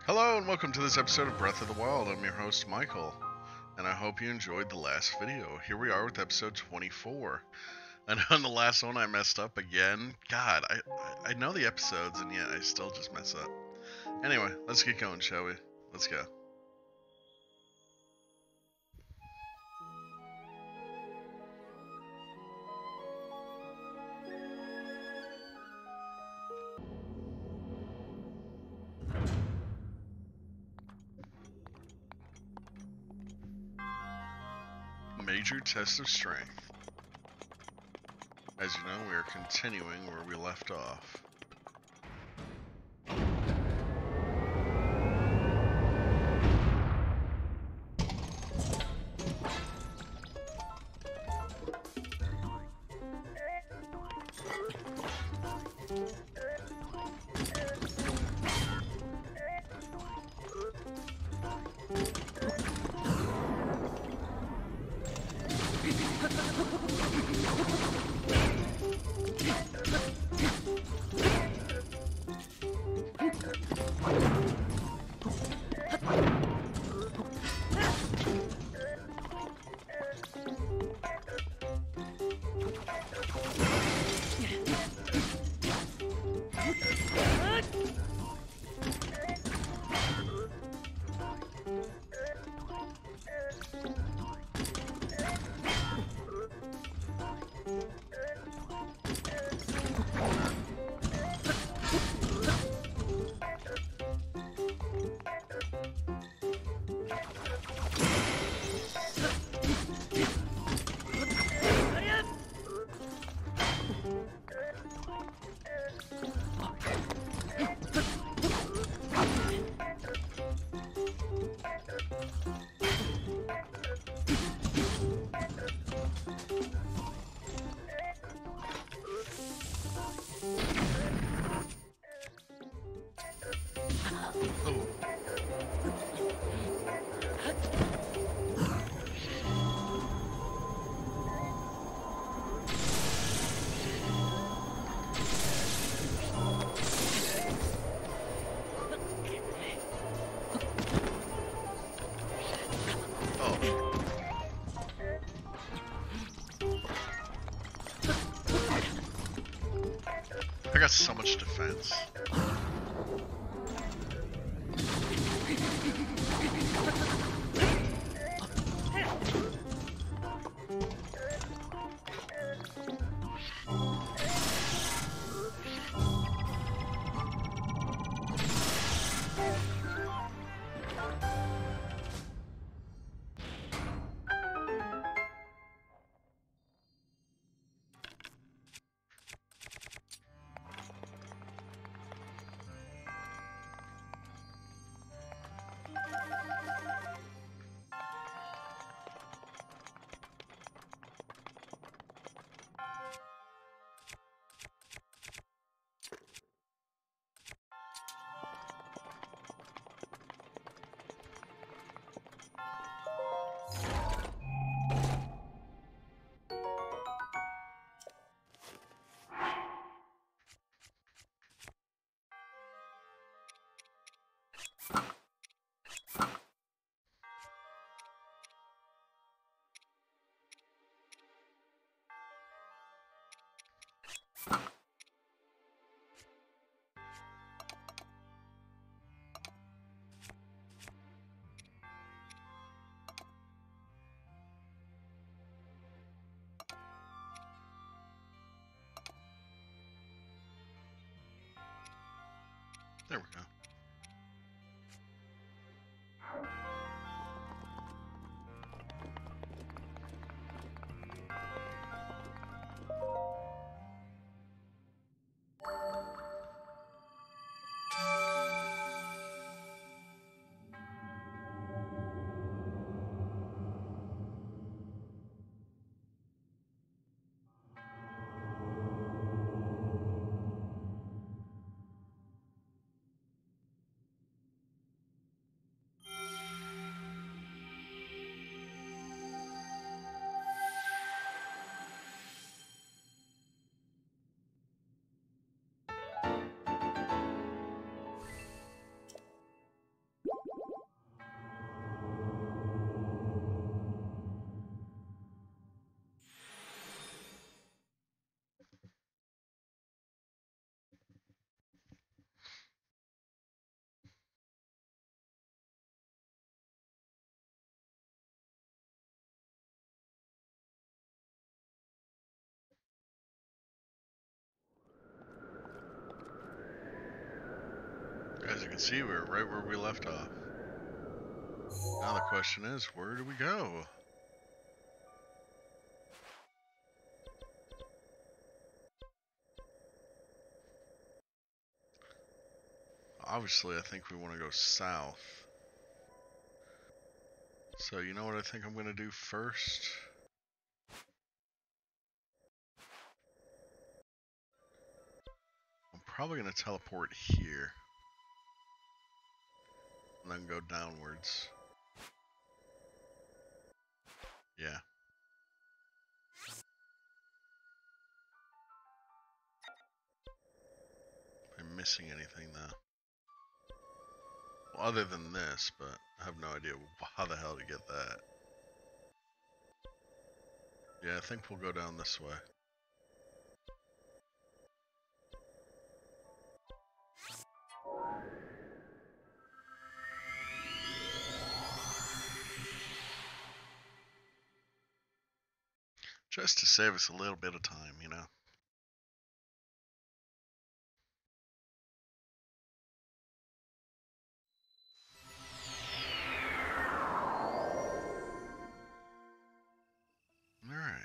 Hello and welcome to this episode of Breath of the Wild. I'm your host Michael, and I hope you enjoyed the last video. Here we are with episode 24. And on the last one I messed up again. God, I know the episodes and yet I still just mess up. Anyway, let's get going, shall we? Let's go. Major test of strength. As you know, we are continuing where we left off. I got so much defense. There we go. you can see, we're right where we left off. Now the question is, where do we go? Obviously, I think we want to go south. So, you know what I think I'm going to do first? I'm probably going to teleport here. And then go downwards. Yeah. Am I missing anything though? Well, other than this, but I have no idea how the hell to get that. Yeah, I think we'll go down this way. Just to save us a little bit of time, you know? Alright.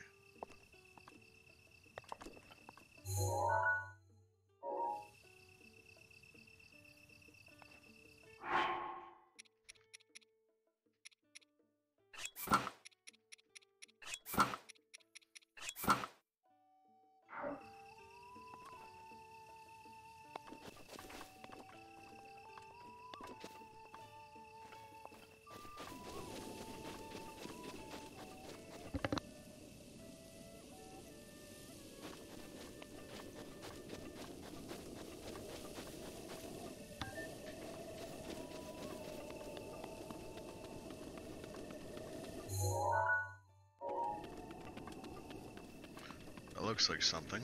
That looks like something.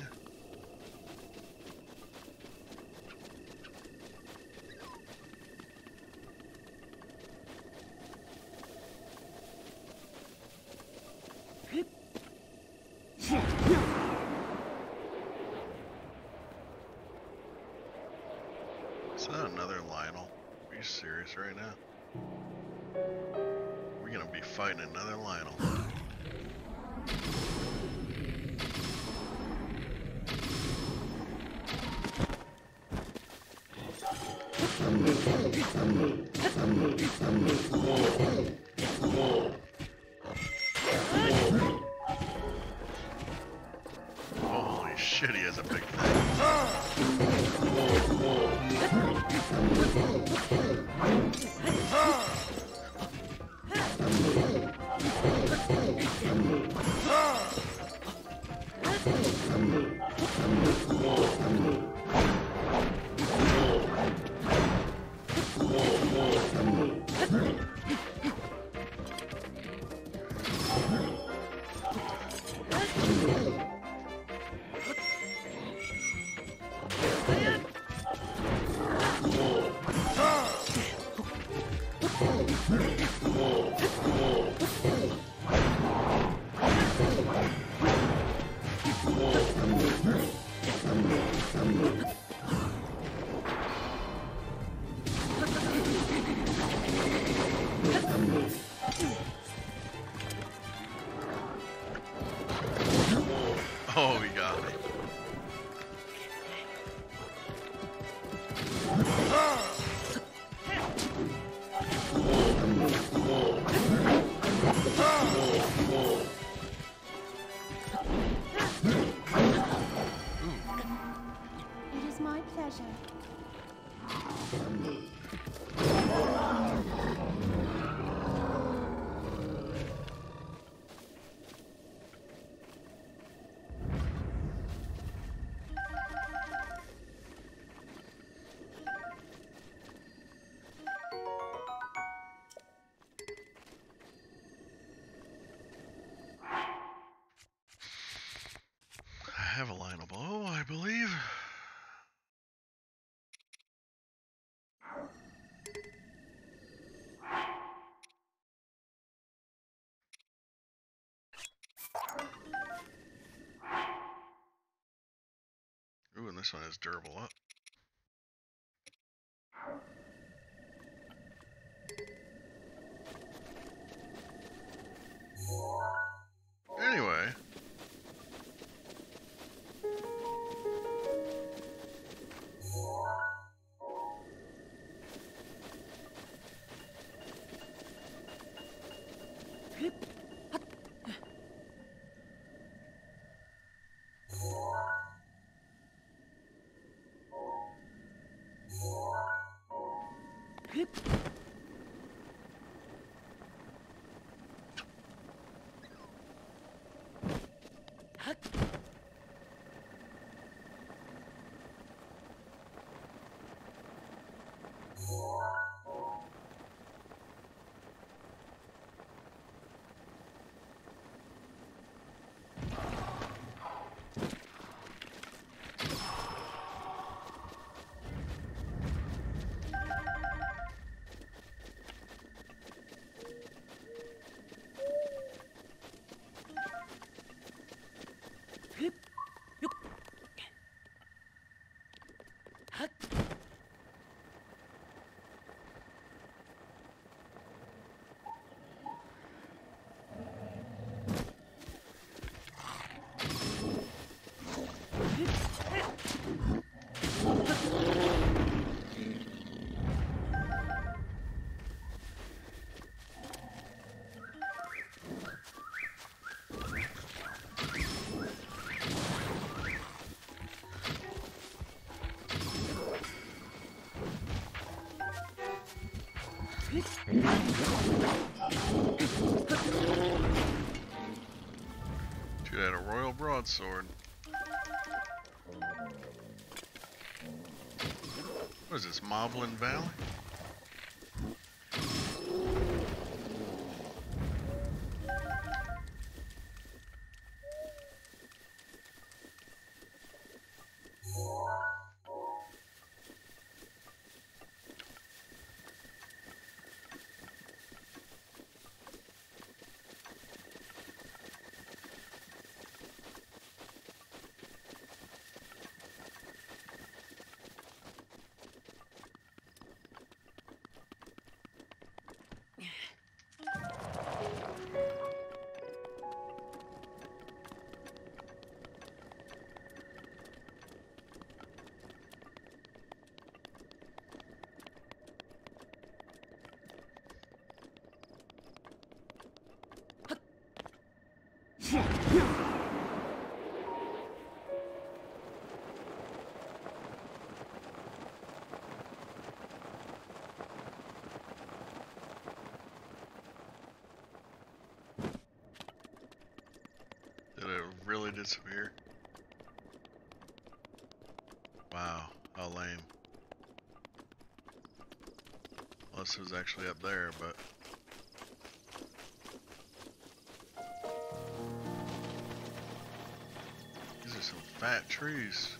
Is that another Lionel? Are you serious right now? We're gonna be fighting another Lionel. Holy shit, he has a big thing. Oh, he got me. It is my pleasure. I have a line below, I believe. Ooh, and this one is durable up. She had a royal broadsword. What is this, Moblin Valley? Did it really disappear? Wow, how lame. Unless it was actually up there, but... These are some fat trees.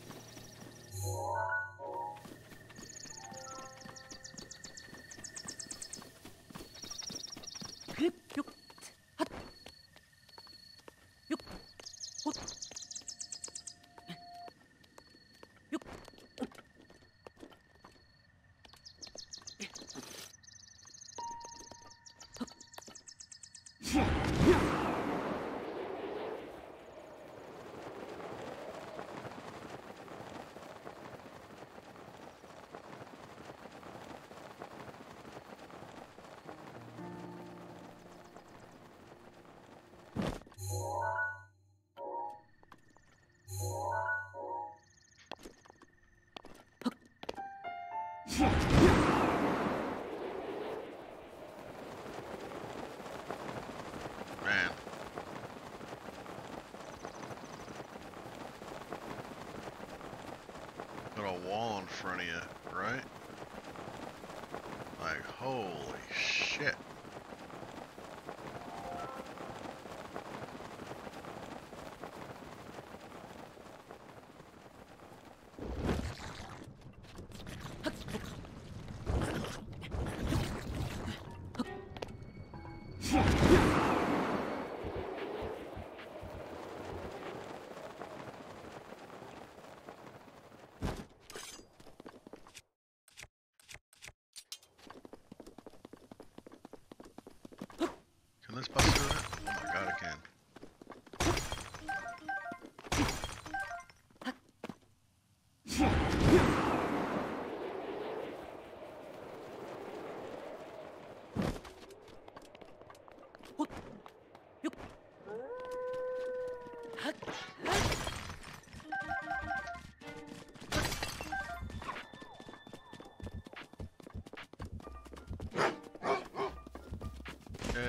Man. Got a wall in front of you, right? Like, holy shit. Can this bust through it? Oh my god, it can.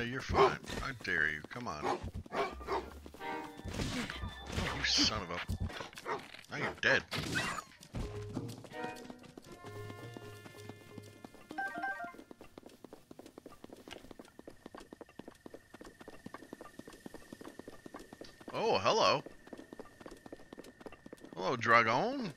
Yeah, you're fine. I dare you. Come on. You son of a... Now you're dead. Oh, hello. Hello, Dragon.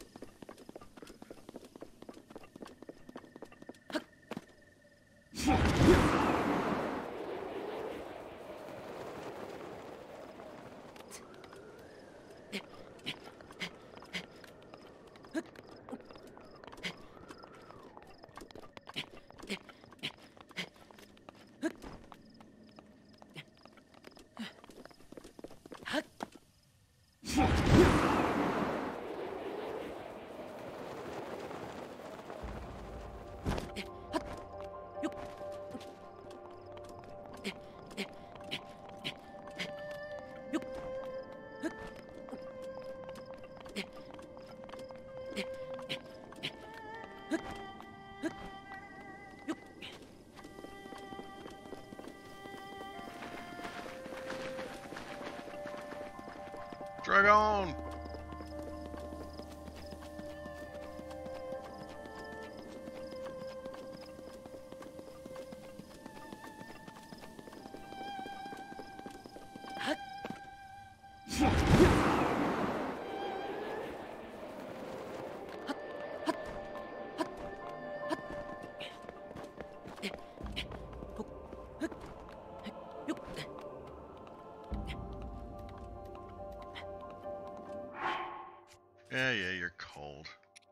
Dragon! Yeah, you're cold.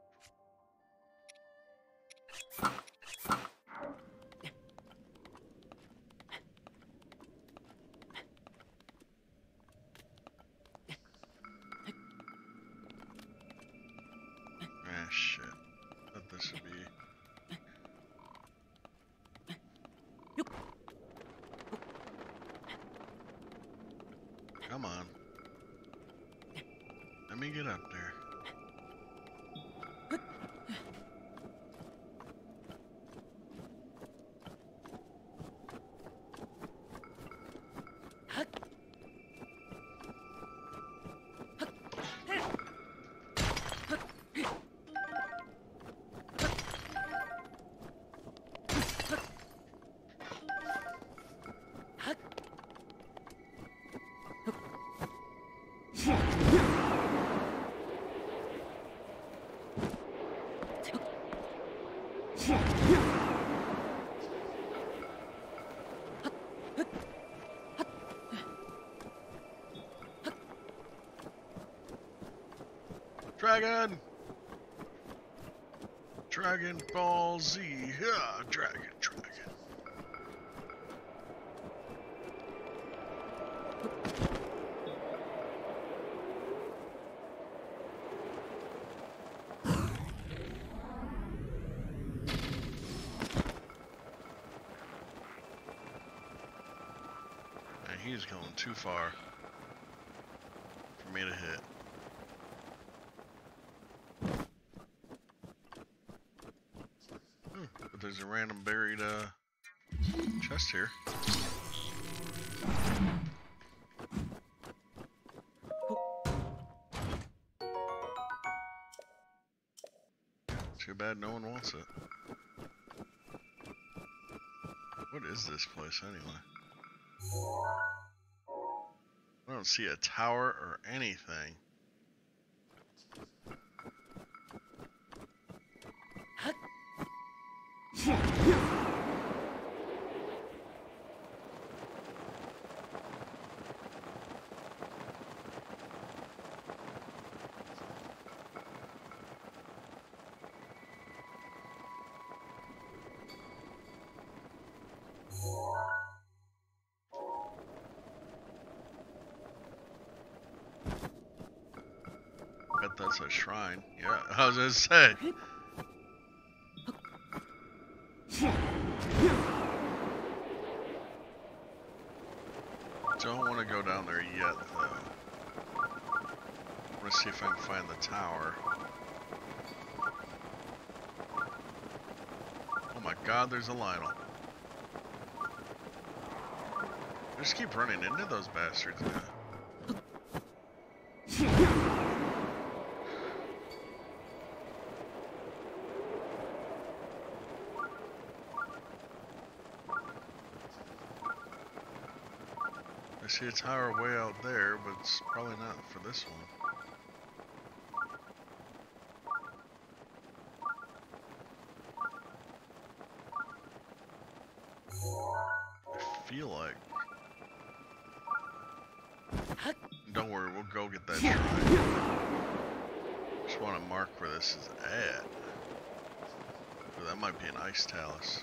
Ah, shit. Thought this would be... Come on. Let me get up there. Dragon! Dragon Ball Z! Yeah, dragon. And he's going too far for me to hit. But there's a random buried chest here. Too bad no one wants it. What is this place anyway? I don't see a tower or anything. Bet that's a shrine. Yeah, I was gonna say. Don't want to go down there yet, though. I want to see if I can find the tower. Oh my god, there's a Lionel. just keep running into those bastards now. I see a tower way out there, but it's probably not for this one. I feel like. Don't worry, we'll go get that shrine. Just want to mark where this is at. Ooh, that might be an ice talus.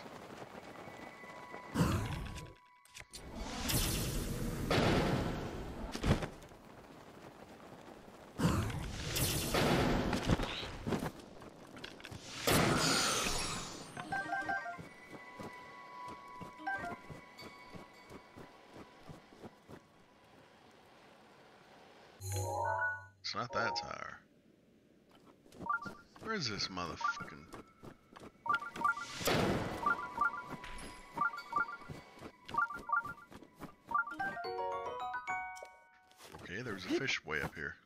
It's not that tower. Where is this motherfucking... Okay, there's a fish way up here.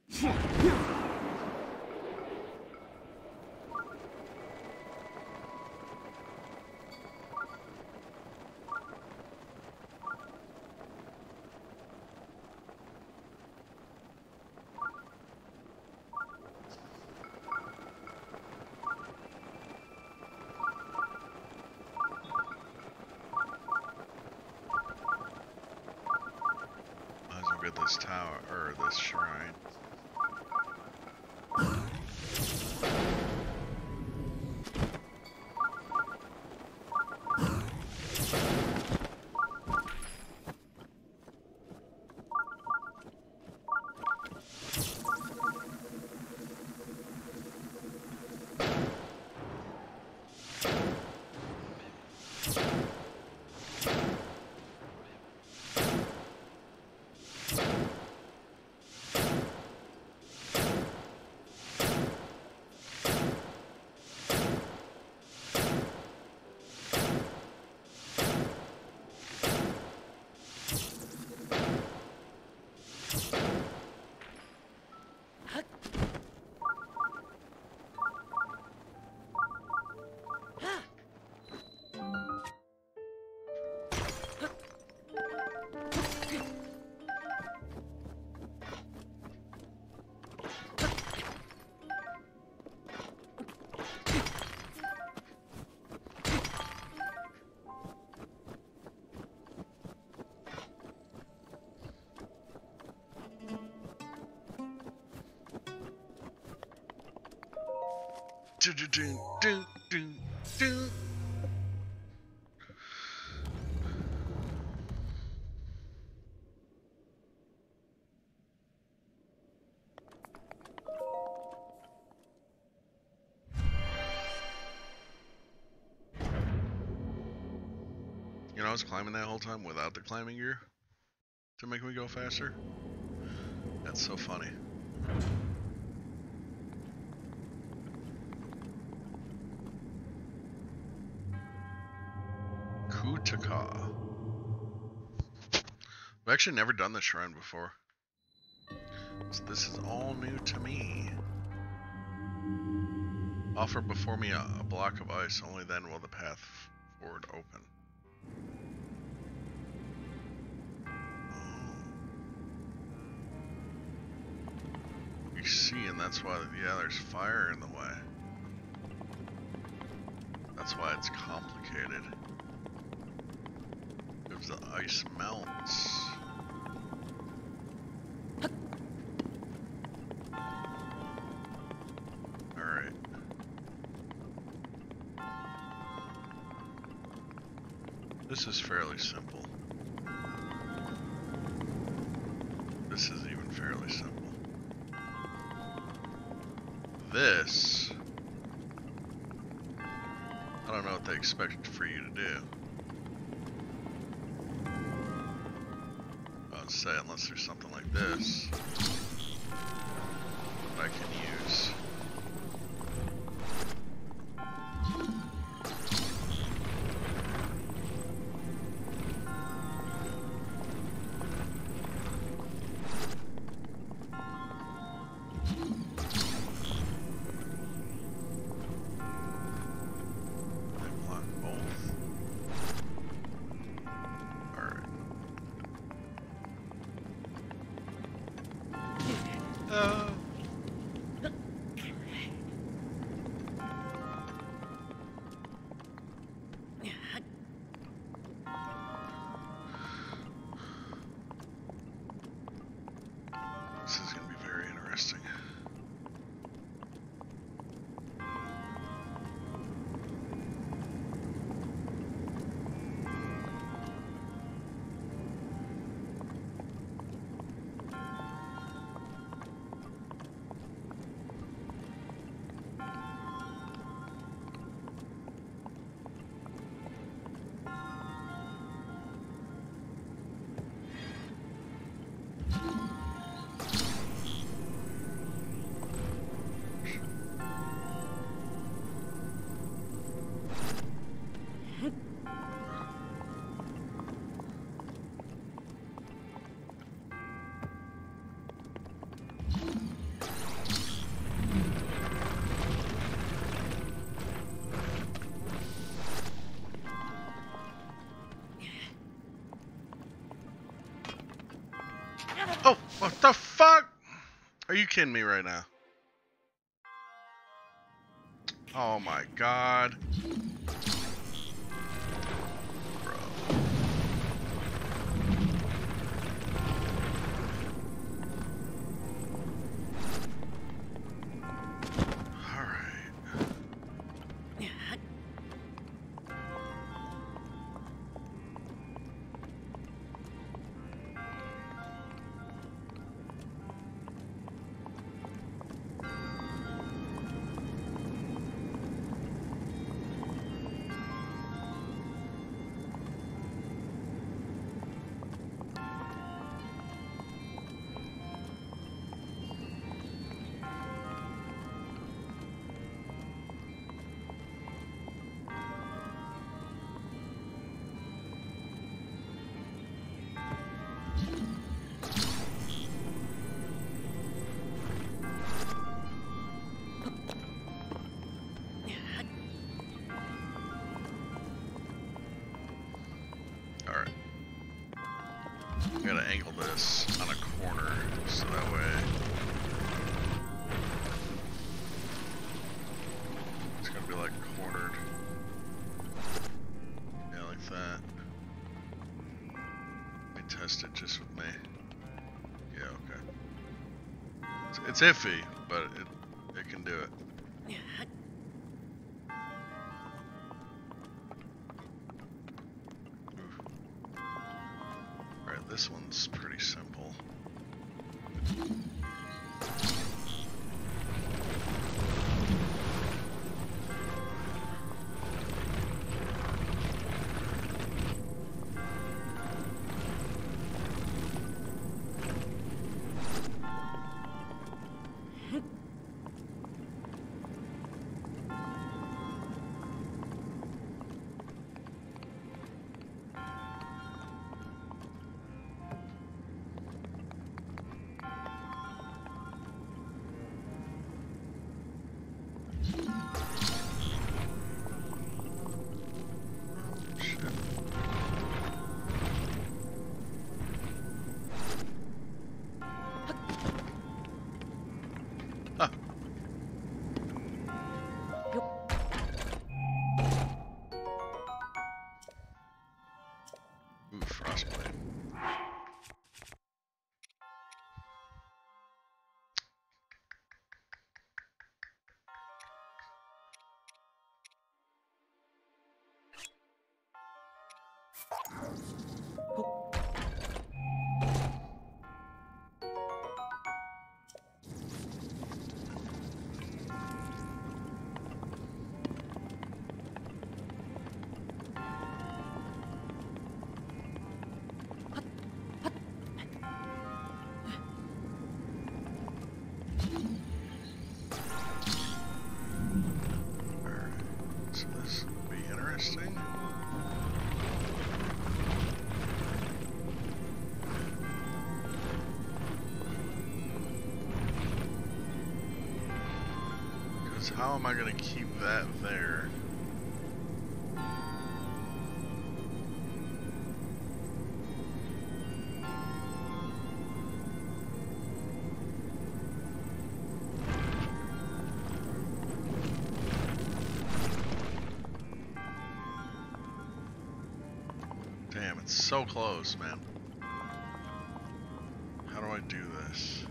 Get this tower, or this shrine. You know, I was climbing that whole time without the climbing gear to make me go faster. That's so funny. Kuh Takkar. I've actually never done this shrine before, so this is all new to me. Offer before me a block of ice, only then will the path forward open. You see, and that's why, yeah, there's fire in the way. That's why it's complicated. Because the ice melts. Alright. This is fairly simple. This is even fairly simple. This, I don't know what they expect for you to do. I would say, unless there's something like this that I can use. What the fuck? Are you kidding me right now? Oh my god. Bro. Alright. Alright. I'm gonna angle this on a corner so that way it's gonna be like cornered. Yeah, like that. Let me test it just with me. Yeah, okay. It's iffy, but it can do it. Alright, this one's pretty simple. Ooh, frostblade. So this will be interesting. Because how am I going to keep that there? Damn, it's so close, man. How do I do this?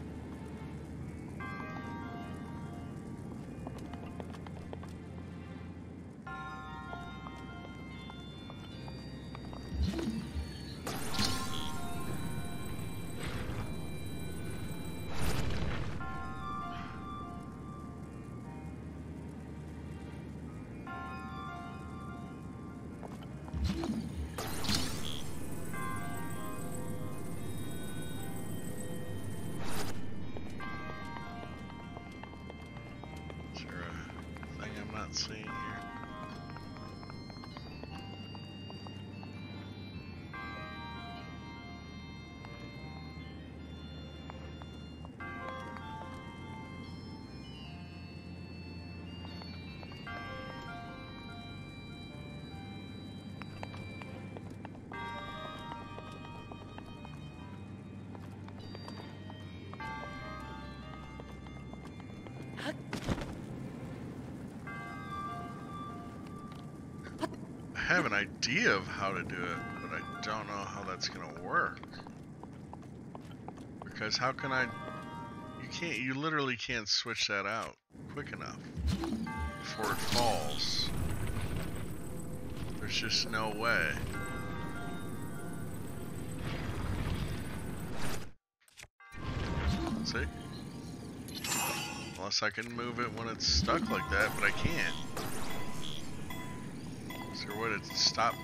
Is there a thing I'm not seeing here? have an idea of how to do it, but I don't know how that's gonna work. Because how can I... You literally can't switch that out quick enough before it falls. There's just no way. See? Unless I can move it when it's stuck like that, but I can't. Is there a way to stop?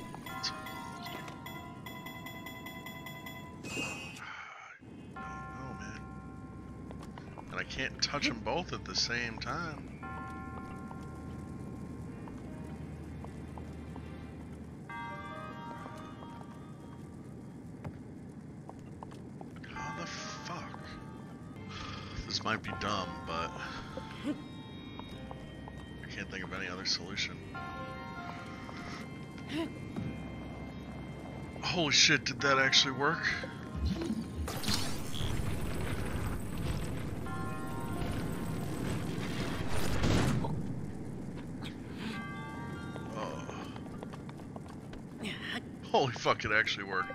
No, man. And I can't touch them both at the same time. How the fuck? This might be dumb, but I can't think of any other solution. Holy shit, did that actually work? Oh. Holy fuck, it actually worked.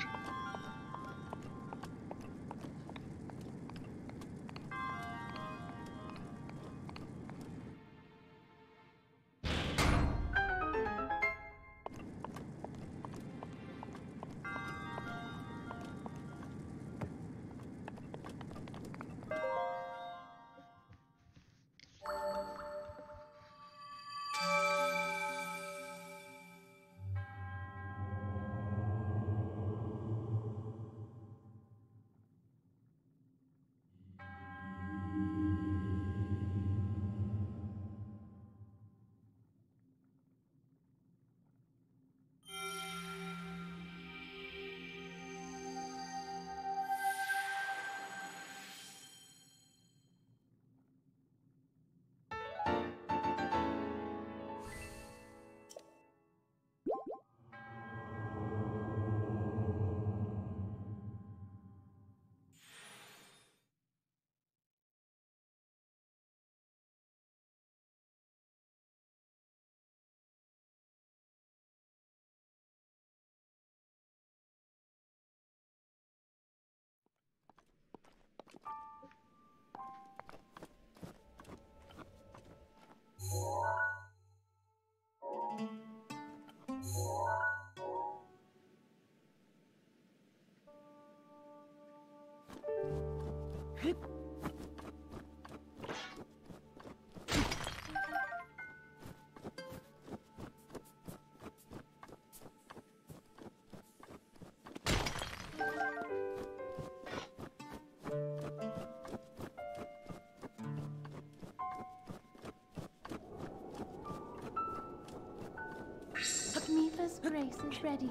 Mifa's grace is ready.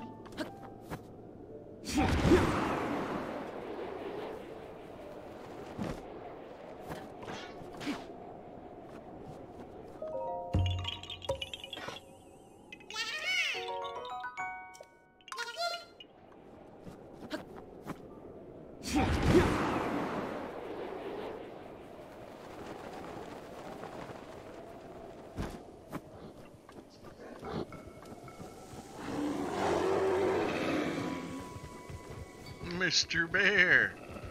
Mr. Bear.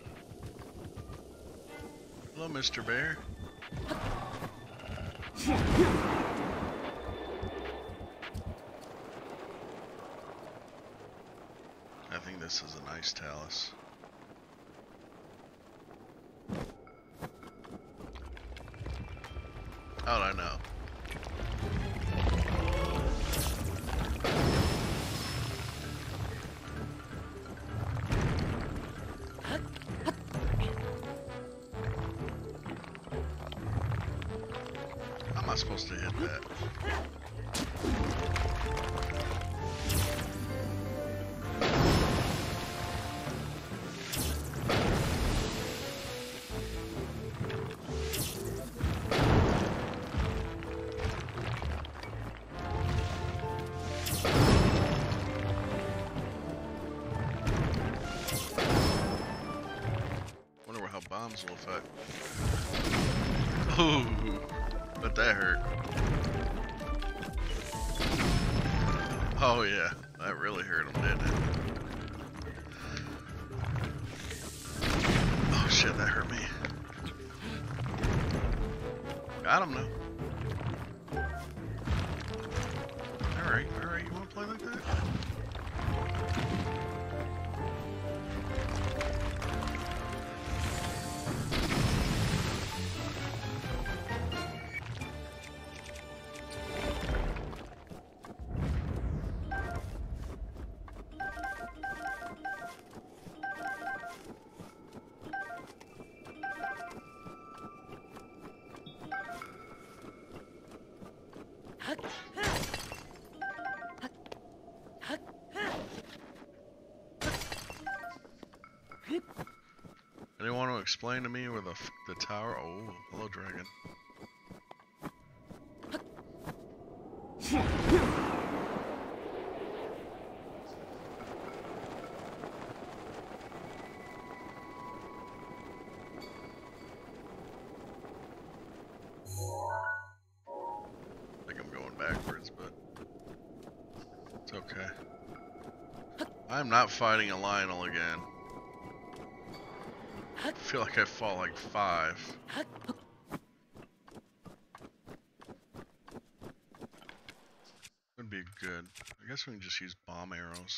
Hello, Mr. Bear. I think this is a nice talus. How'd I know? How am I supposed to hit that? Wonder how bombs will affect. Ooh, but that hurt. Oh yeah, that really hurt him, didn't it? Oh shit, that hurt me. Got him now. Alright, you wanna play like that? Anyone want to explain to me where the tower? Oh, hello, dragon. I think I'm going backwards, but it's okay. I'm not fighting a Lionel again. I feel like I fought like 5. Would be good. I guess we can just use bomb arrows.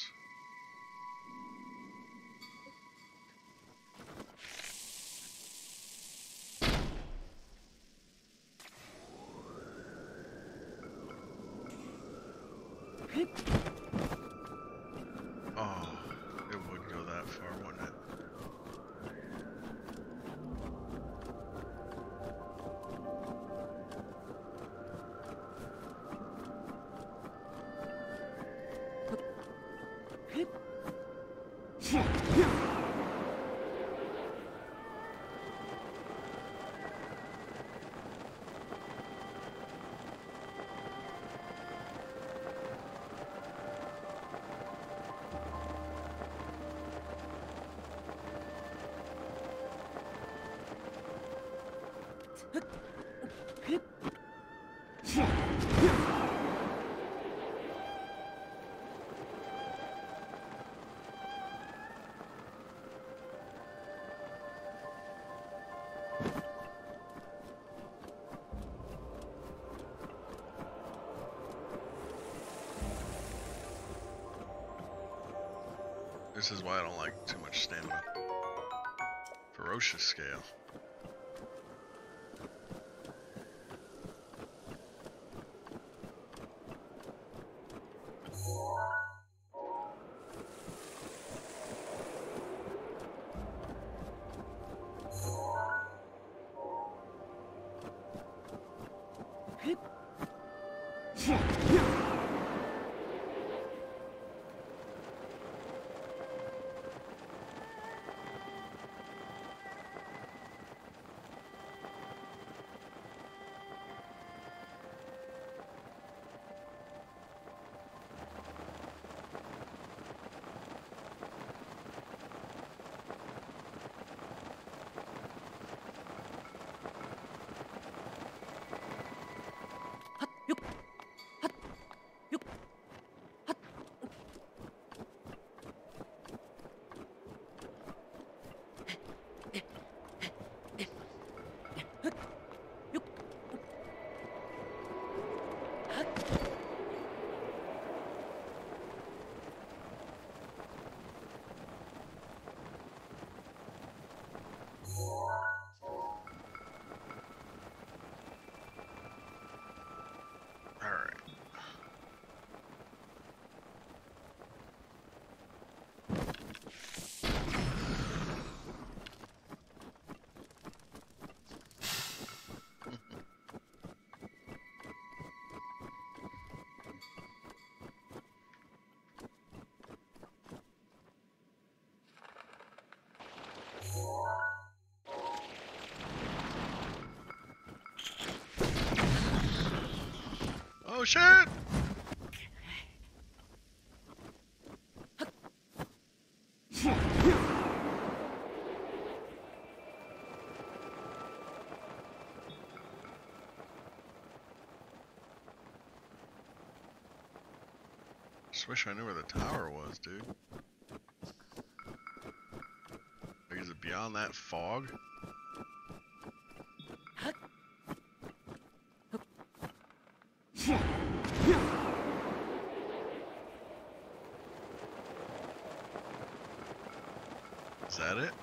Oh, it would go that far, wouldn't it? This is why I don't like too much stamina. Ferocious scale. Oh shit! Just wish I knew where the tower was, dude. Like, is it beyond that fog? Is that it?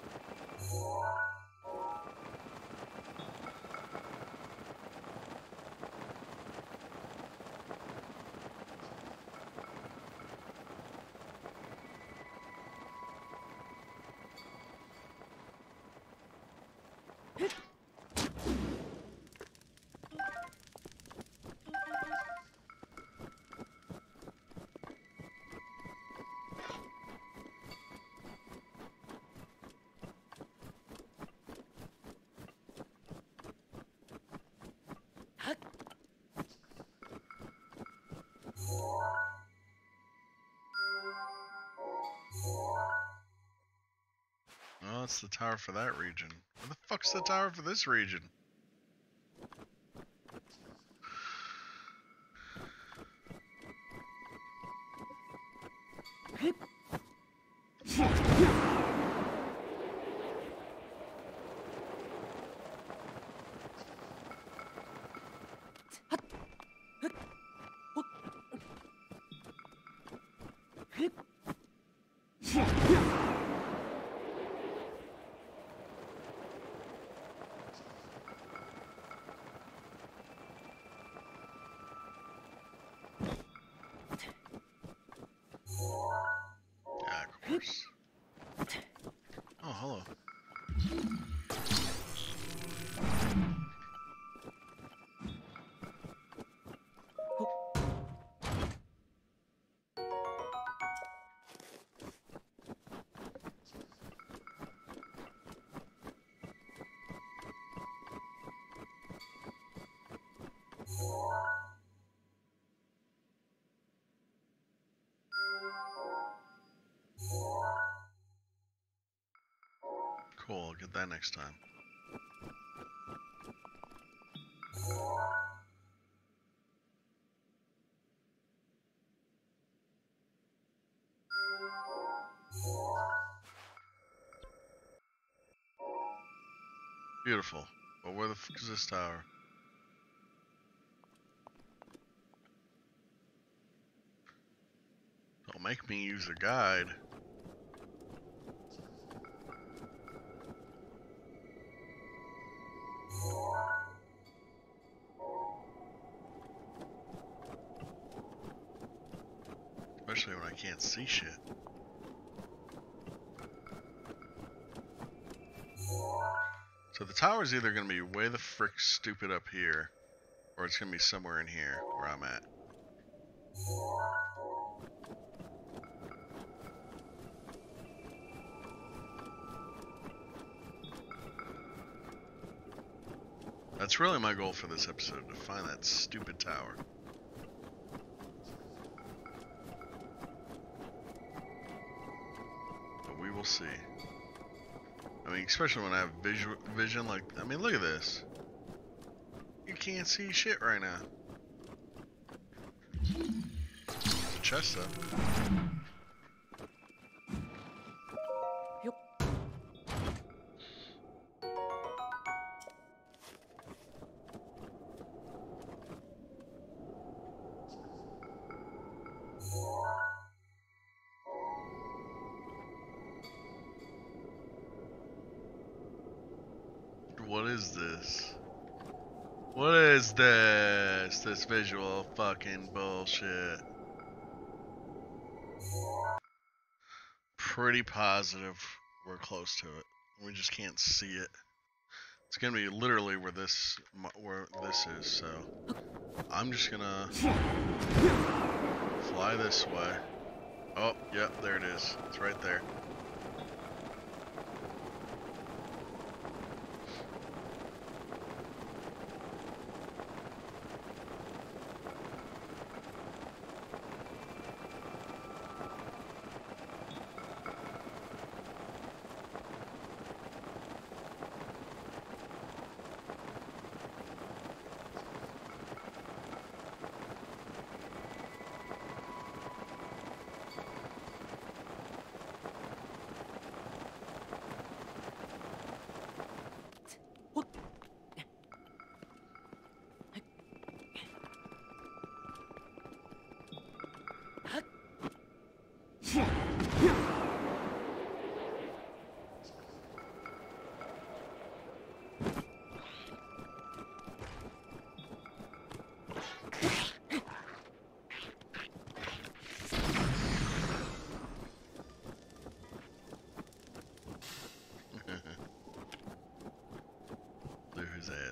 Oh, it's the tower for that region. Where the fuck's the tower for this region? Yeah, of course. Oh, hello. Cool, I'll get that next time. Beautiful. But where the fuck is this tower? Don't make me use a guide. Especially when I can't see shit. So the tower's either gonna be way the frick stupid up here, or it's gonna be somewhere in here where I'm at. That's really my goal for this episode, to find that stupid tower. But we will see. I mean, especially when I have vision, like, I mean, look at this. You can't see shit right now. There's a chest up. What is this? What is this? This visual fucking bullshit. Pretty positive we're close to it. We just can't see it. It's gonna be literally where this is, so I'm just gonna fly this way. Oh, yep, there it is. It's right there.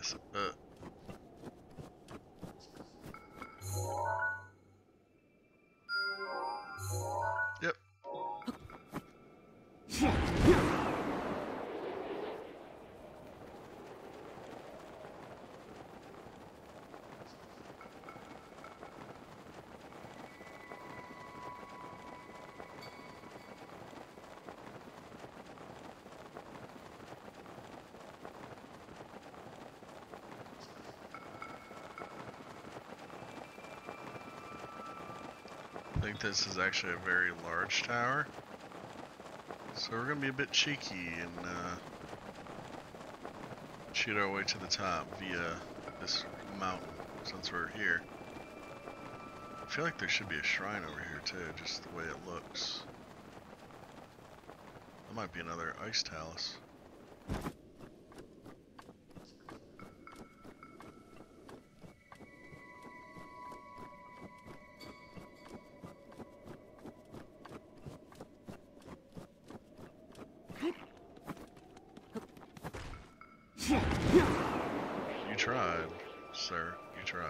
this. Yep. I think this is actually a very large tower, so we're gonna be a bit cheeky and shoot our way to the top via this mountain since we're here. I feel like there should be a shrine over here too, just the way it looks. That might be another ice talus. You tried, sir. You tried.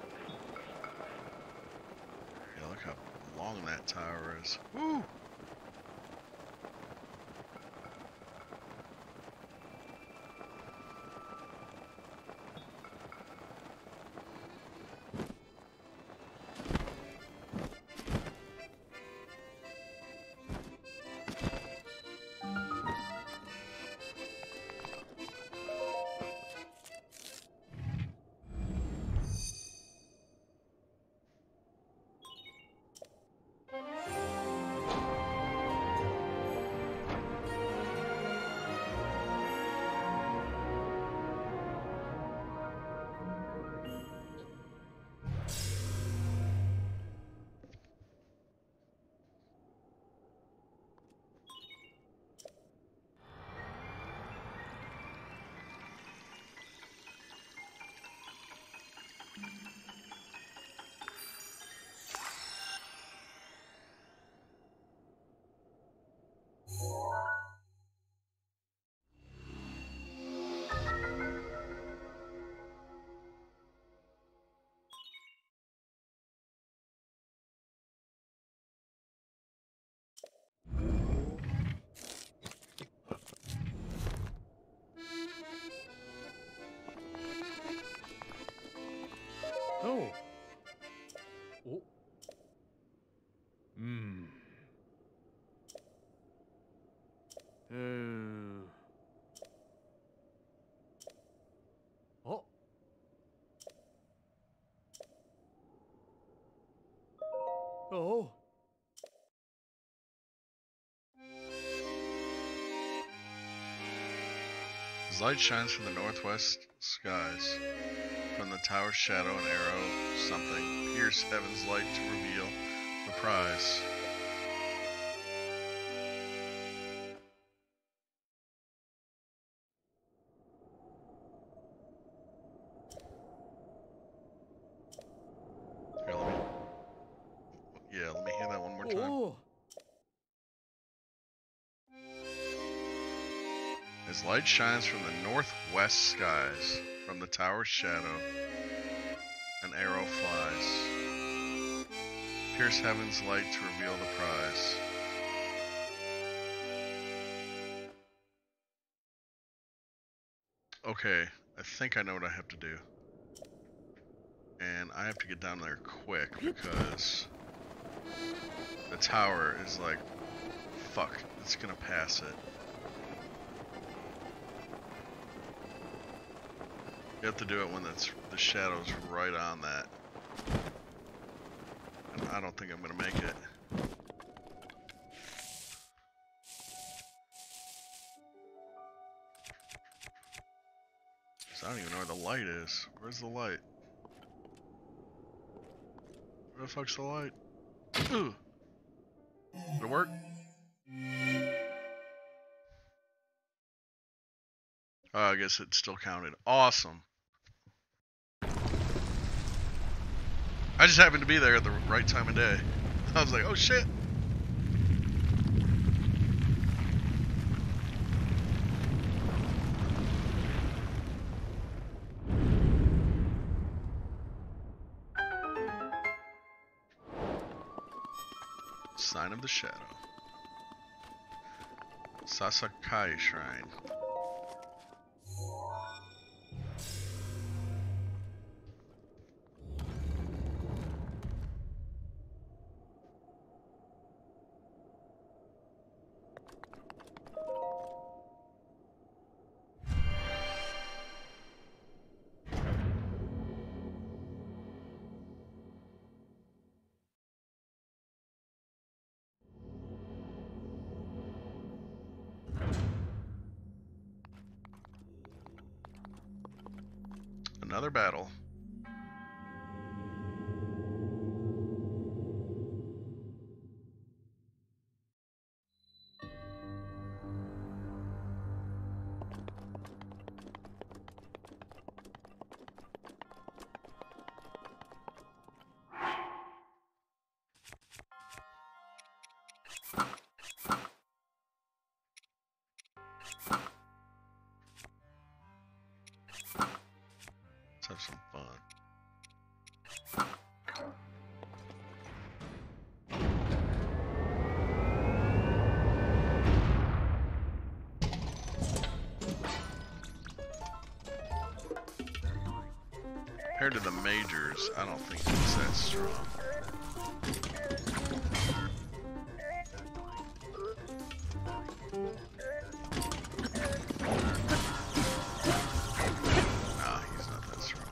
Yeah, look how long that tower is. Woo! Oh. Oh. Hmm. Oh. Oh. As light shines from the northwest skies, from the tower's shadow an arrow something pierce heaven's light to reveal the prize. Here, let me hear that one more time. Oh. As light shines from the northwest skies, from the tower's shadow, an arrow flies. Pierce heaven's light to reveal the prize. Okay, I think I know what I have to do. And I have to get down there quick because the tower is like, fuck, it's gonna pass it. You have to do it when the shadow's right on that. And I don't think I'm gonna make it. I don't even know where the light is. Where's the light? Where the fuck's the light? Ooh. Did it work? Oh, I guess it still counted. Awesome. I just happened to be there at the right time of day. I was like, oh shit. Sign of the Shadow. Sasa Kai Shrine. Another battle. Let's have some fun. Compared to the majors, I don't think it's that strong. Nah, he's not that strong.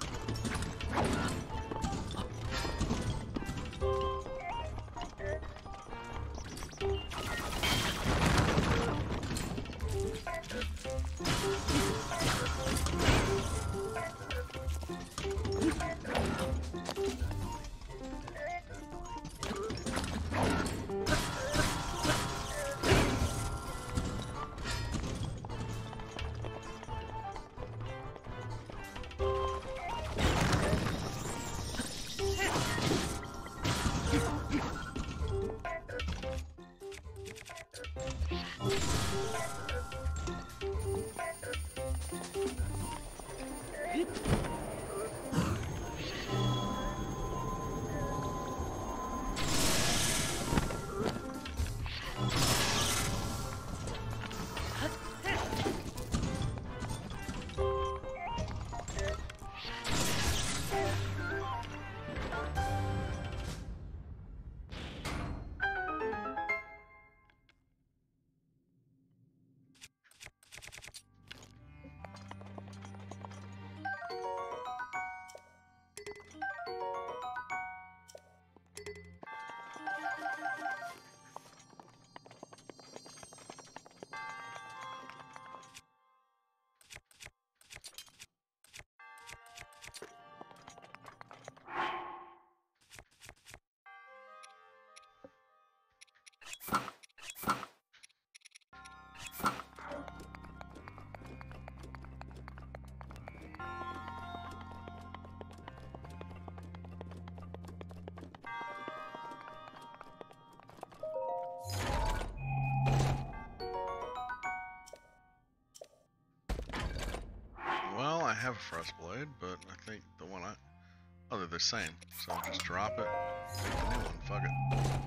Well, I have a Frost Blade, but I think the one oh, they're the same. So I'll just drop it, make the new one, fuck it.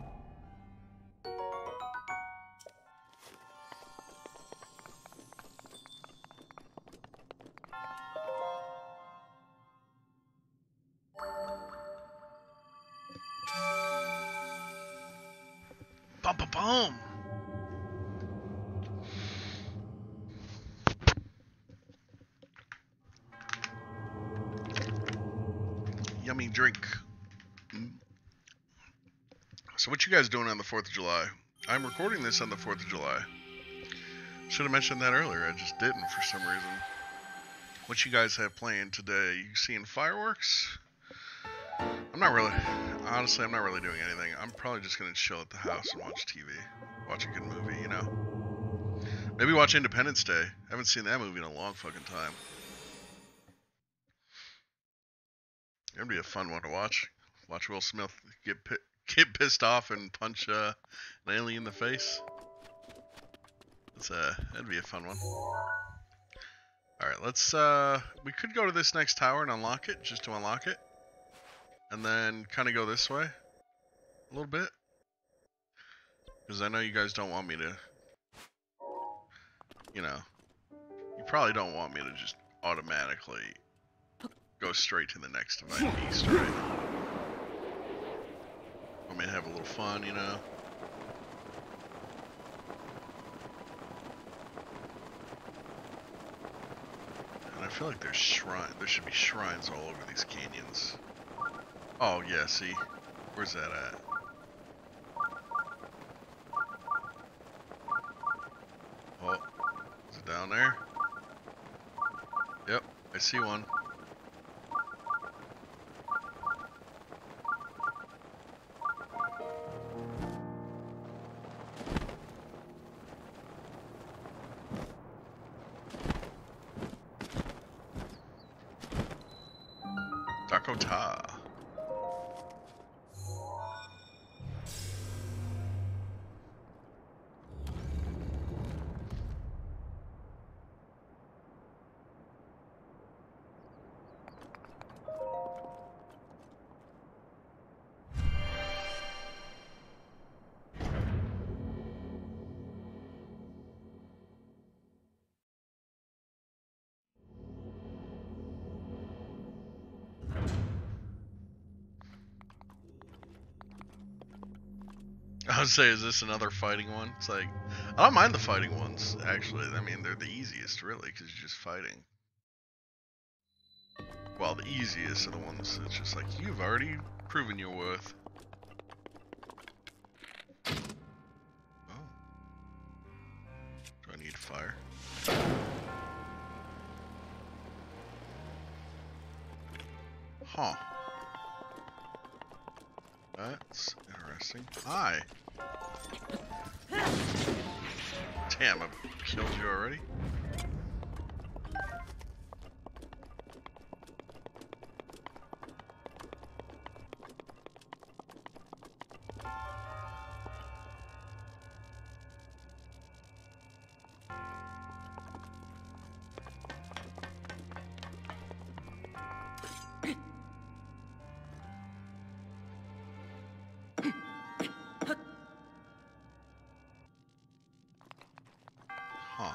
Bum bum bum! Yummy drink. So what you guys doing on the 4th of July? I'm recording this on the 4th of July. Should have mentioned that earlier, I just didn't for some reason. What you guys have planned today? You seeing fireworks? I'm not really, honestly, I'm not really doing anything. I'm probably just gonna chill at the house and watch TV. Watch a good movie, you know? Maybe watch Independence Day. I haven't seen that movie in a long fucking time. It'd be a fun one to watch. Watch Will Smith get pissed off and punch an alien in the face. That'd be a fun one. Alright, let's, we could go to this next tower and unlock it, just to unlock it. And then kind of go this way a little bit. Because I know you guys don't want me to, you know, you probably don't want me to just automatically go straight to the next divine beast, right? Want me to have a little fun, you know? And I feel like there should be shrines all over these canyons. Oh yeah, see? Where's that at? Oh, is it down there? Yep, I see one. Dako Tah. I would say, is this another fighting one? It's like, I don't mind the fighting ones, actually. I mean, they're the easiest, really, because you're just fighting. Well, the easiest are the ones that's just like, you've already proven your worth. Oh. Do I need fire? Huh. That's interesting. Hi. Damn, I've killed you already? Huh.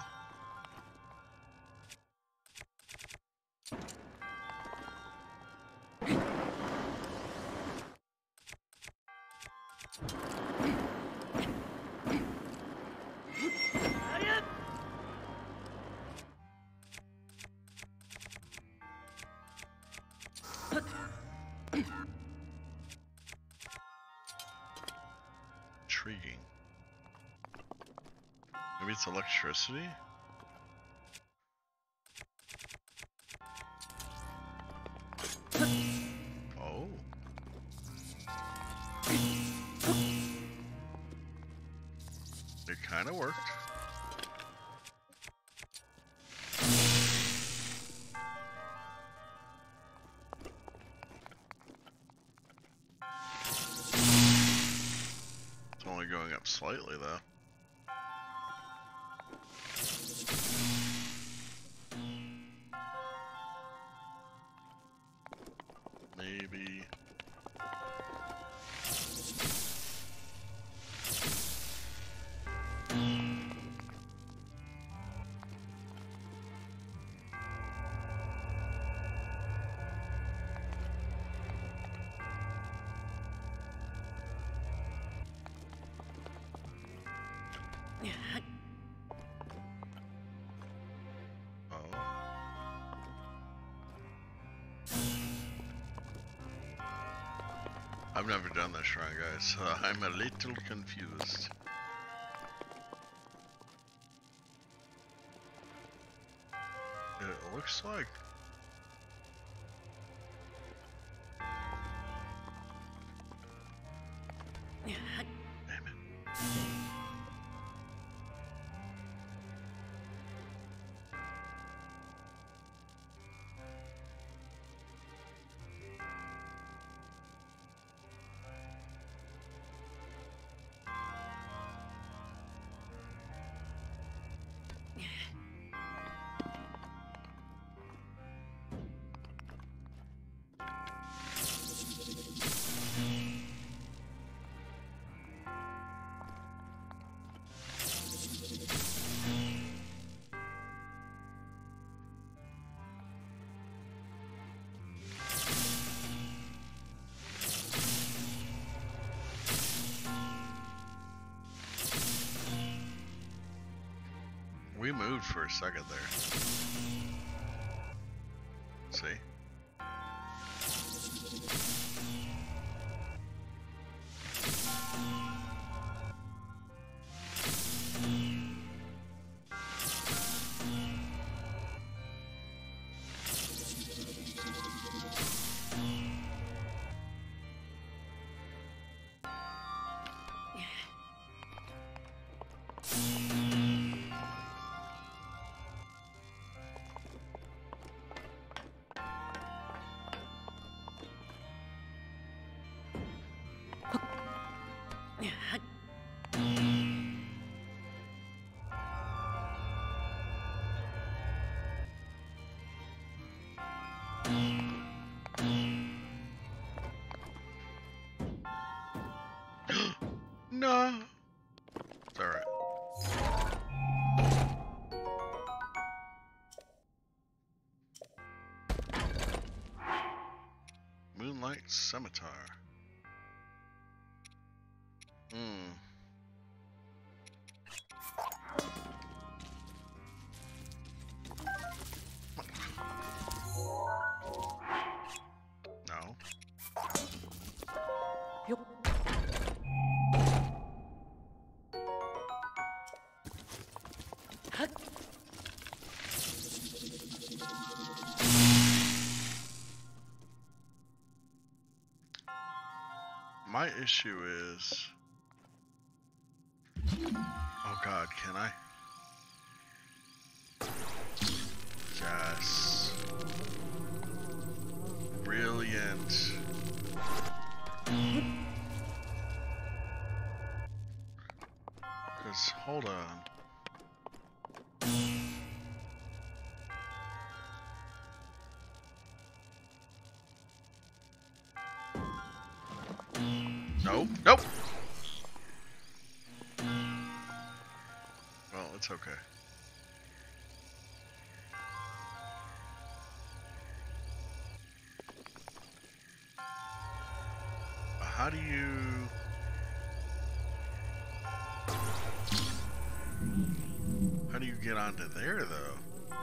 Intriguing. Maybe it's electricity? Oh. It kind of worked. It's only going up slightly, though. Maybe. Oh. I've never done this shrine, guys, so I'm a little confused. It looks like... Damn it. We moved for a second there. See? No. It's alright. Moonlight Scimitar. No. My issue is... Oh god, can I? Yes. Brilliant. Because, hold on. Nope. Nope. Well, it's okay. How do you... How do you get onto there, though?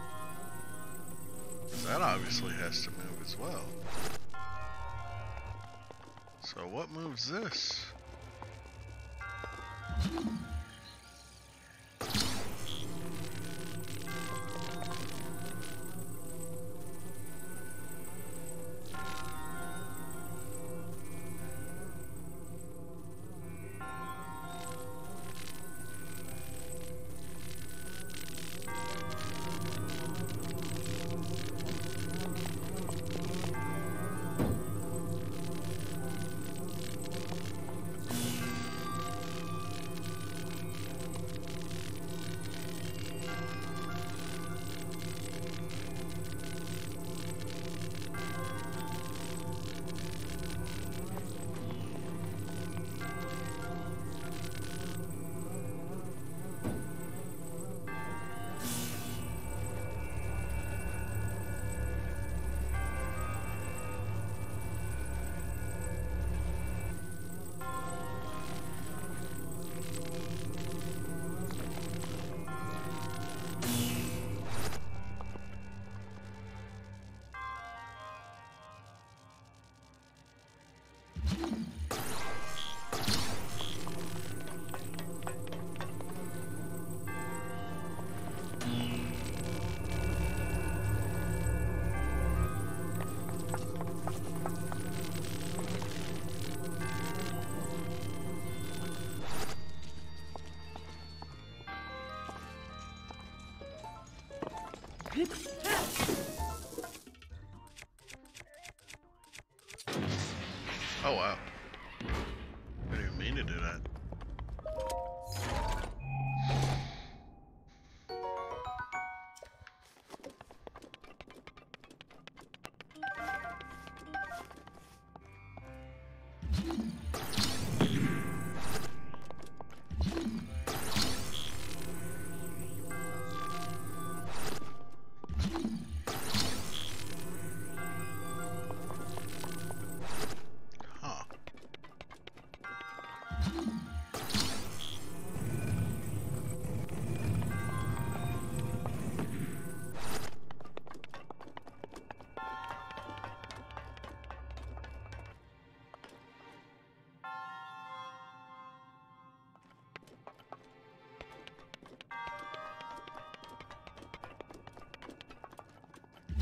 'Cause that obviously has to move as well. So what moves this? Oh wow. I didn't even mean to do that.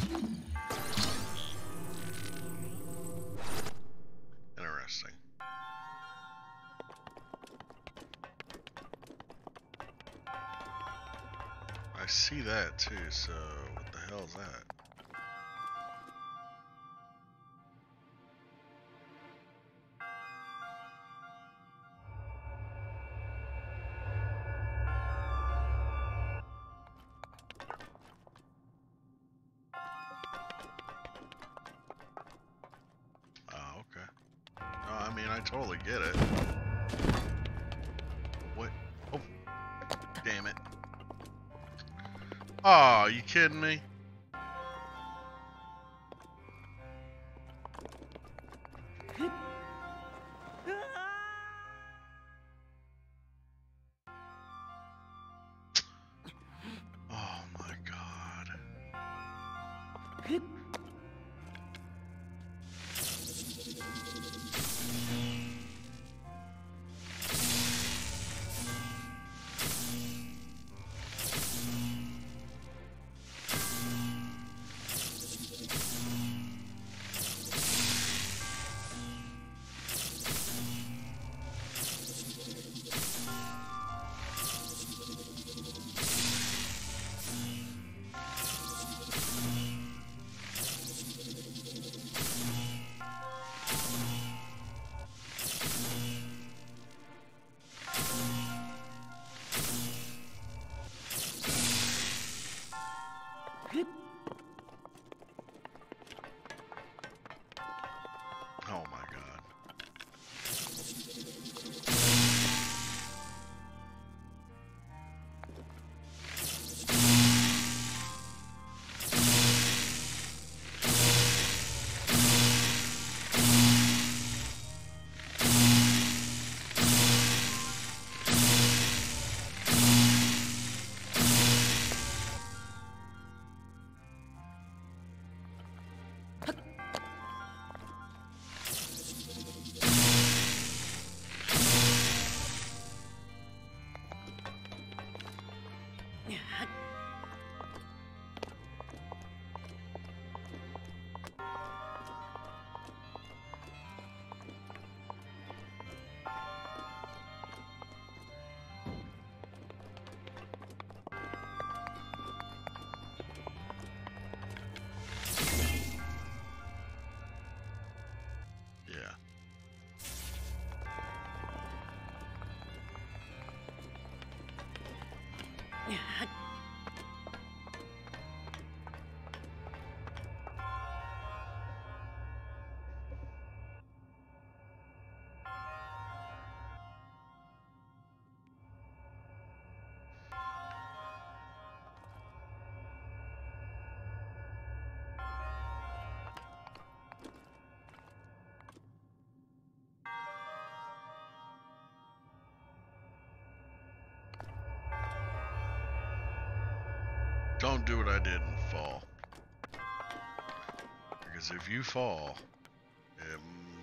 Interesting. I see that too, so what the hell is that? Oh, okay. No, I mean, I totally get it. What? Oh, damn it. Oh, you kidding me? Oh my god. Oh my god. Yeah. Don't do what I did and fall. Because if you fall, it,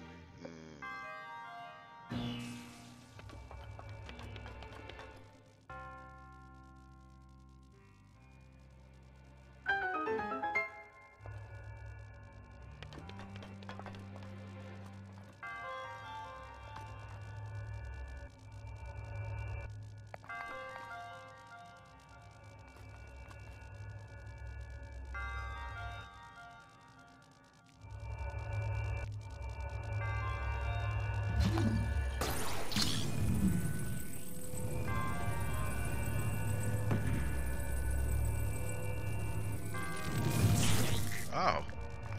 oh.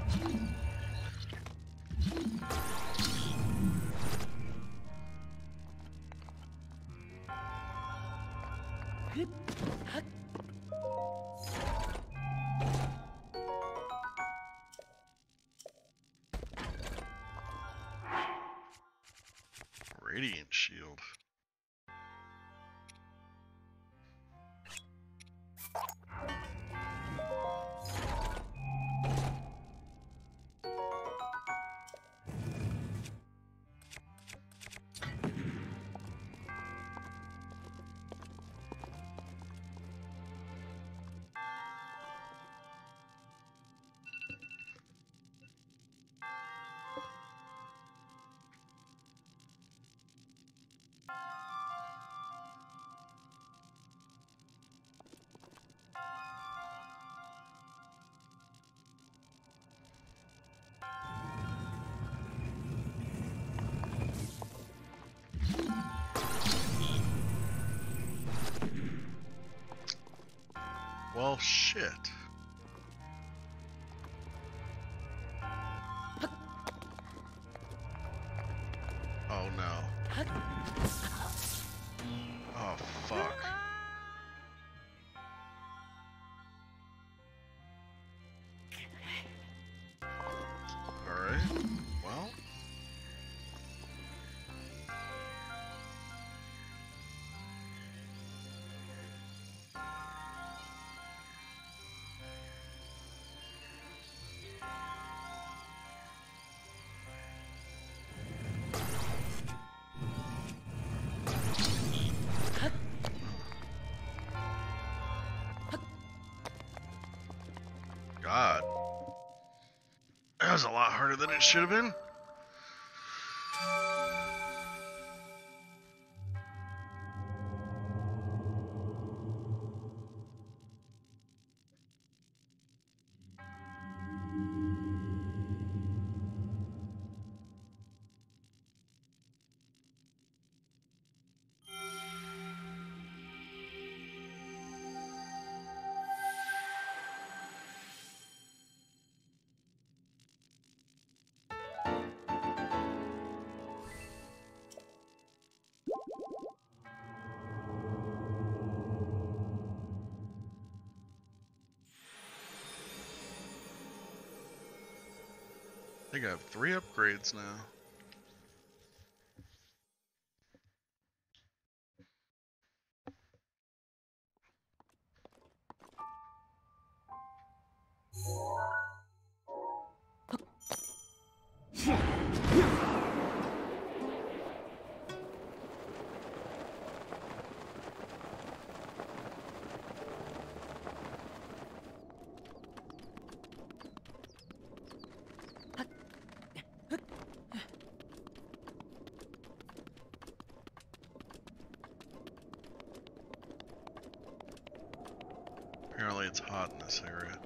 Radiant shield. Well, shit. Oh no. Oh fuck. Alright. Well. God. That was a lot harder than it should have been. I think I have 3 upgrades now. Apparently it's hot in this area.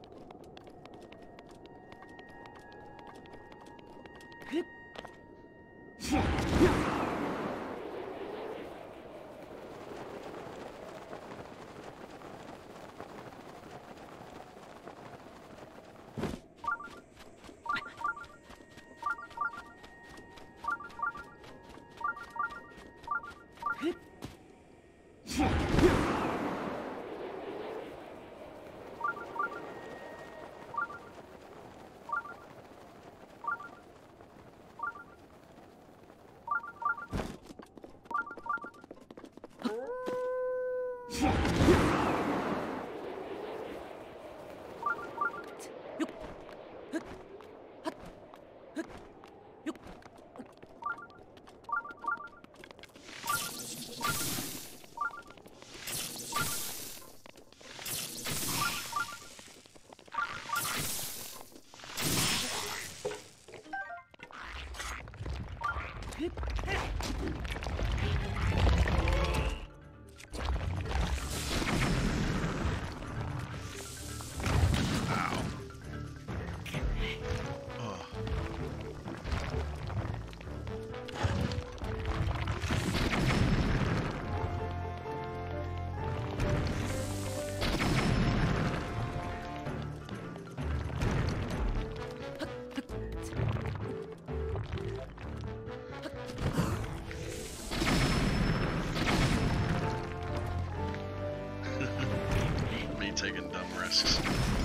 Taking dumb risks.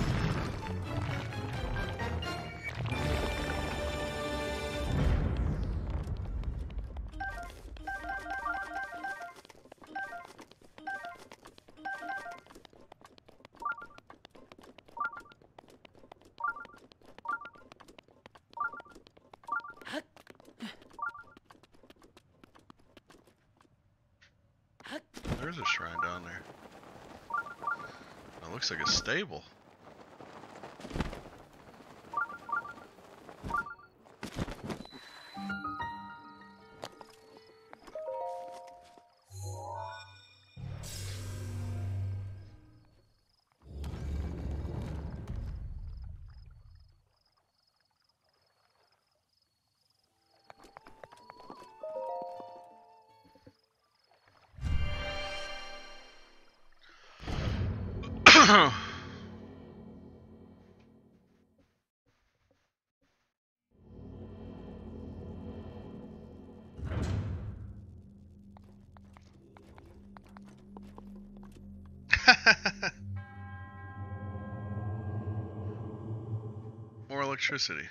There's a shrine down there. It looks like a stable. More electricity.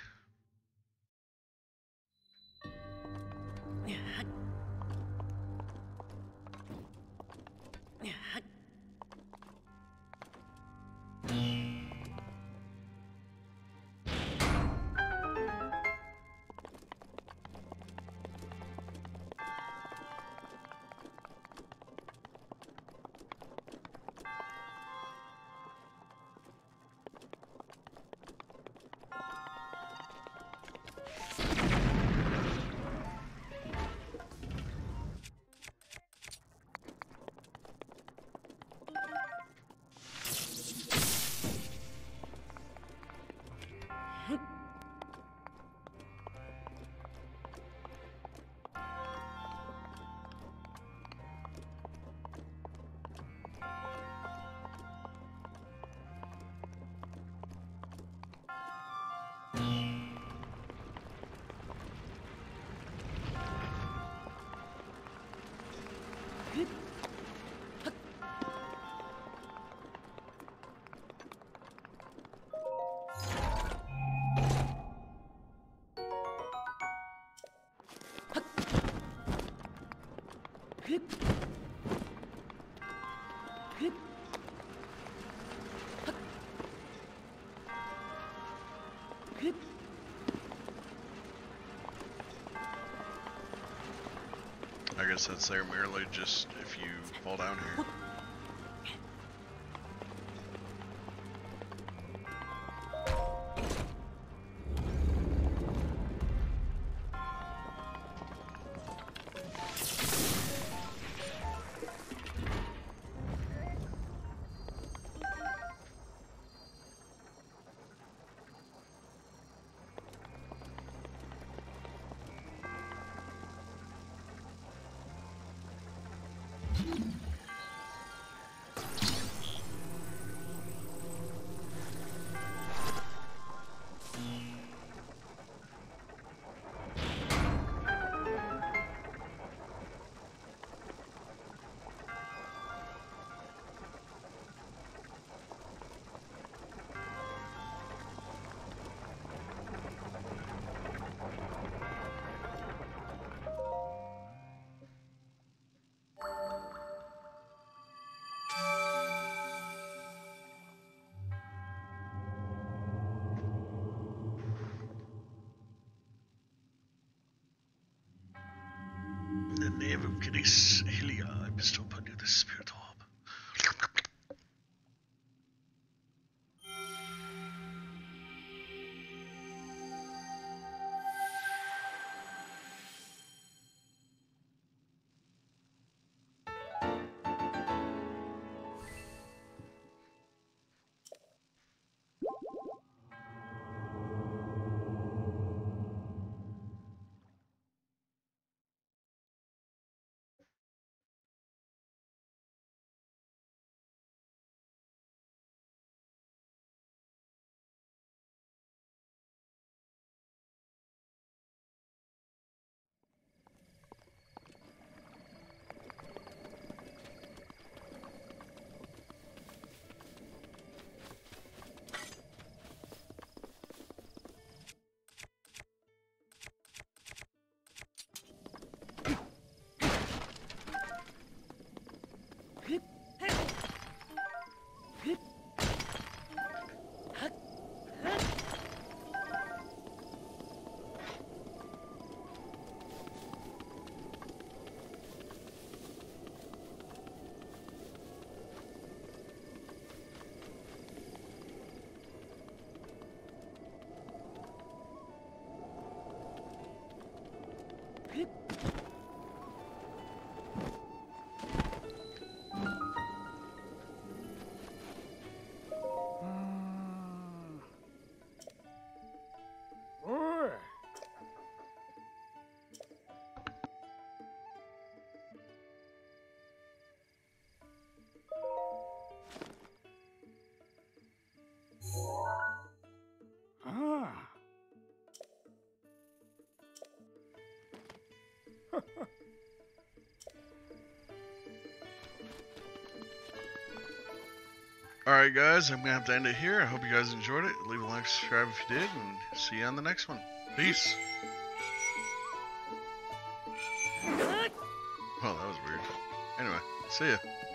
I guess that's there merely just if you fall down here. In the name of Goddess Hia, I bestow upon you the spirit orb. Alright, guys, I'm gonna have to end it here. I hope you guys enjoyed it. Leave a like, subscribe if you did, and see you on the next one. Peace. Oh, that was weird. Anyway, see ya.